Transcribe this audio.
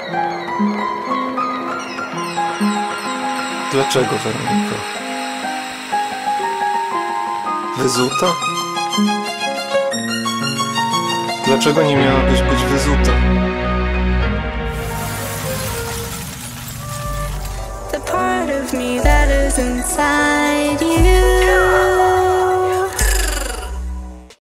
Dlaczego, Weroniko? Wyzuta? Dlaczego nie miałabyś być wyzuta? The part of me that is inside you